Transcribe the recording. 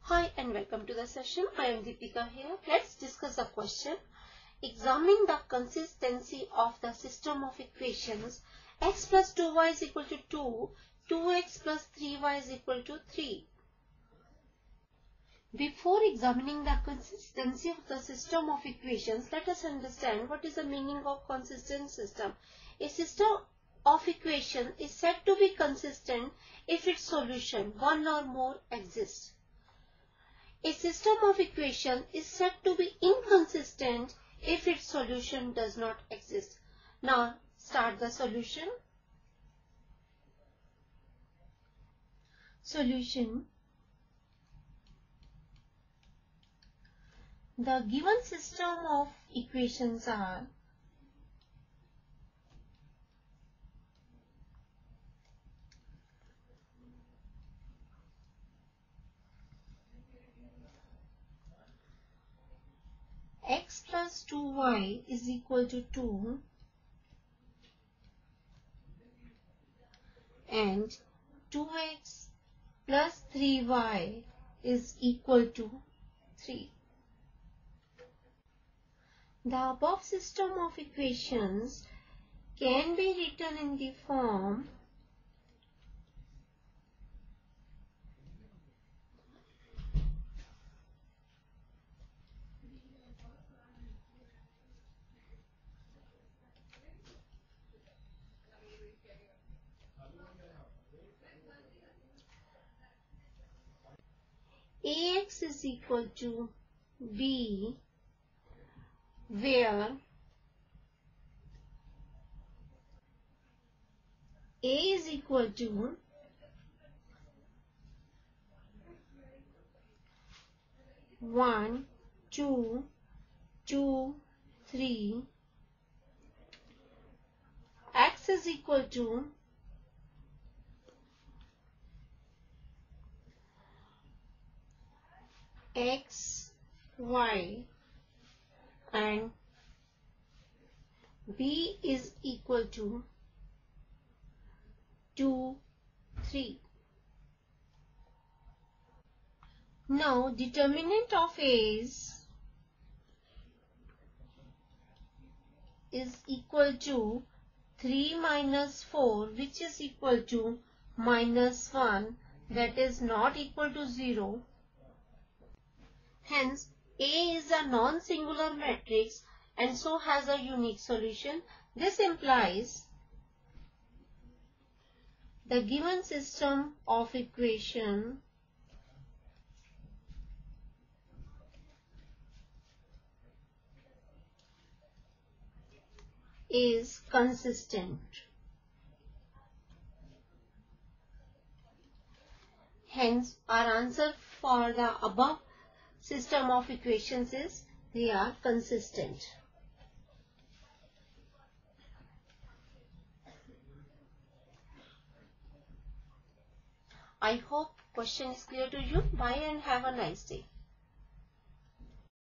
Hi and welcome to the session. I am Deepika here. Let's discuss a question. Examining the consistency of the system of equations x plus 2y is equal to 2, 2x plus 3y is equal to 3. Before examining the consistency of the system of equations, let us understand what is the meaning of consistent system. A system of equation is said to be consistent if its solution, one or more, exists. A system of equation is said to be inconsistent if its solution does not exist. Now start the solution. Solution. The given system of equations are x plus 2y is equal to 2 and 2x plus 3y is equal to 3. The above system of equations can be written in the form Ax is equal to b, where a is equal to 1, 2, 2, 3, x is equal to x, y, and b is equal to 2, 3. Now determinant of A is equal to 3 minus 4, which is equal to minus 1, that is not equal to 0. Hence, A is a non-singular matrix and so has a unique solution. This implies the given system of equation is consistent. Hence, our answer for the above system of equations is they are consistent. I hope question is clear to you. Bye and have a nice day.